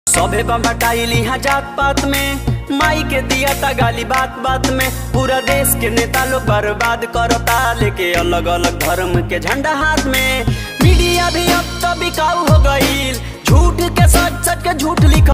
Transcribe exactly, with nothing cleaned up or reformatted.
सभे बम्बटाइली यहाँ जात पात में, माई के दिया था गाली बात बात में। पूरा देश के नेता लोग बर्बाद करता, लेके अलग अलग धर्म के झंडा हाथ में। मीडिया भी अब तो बिकाऊ हो गई, झूठ के सच सच के झूठ लिखा।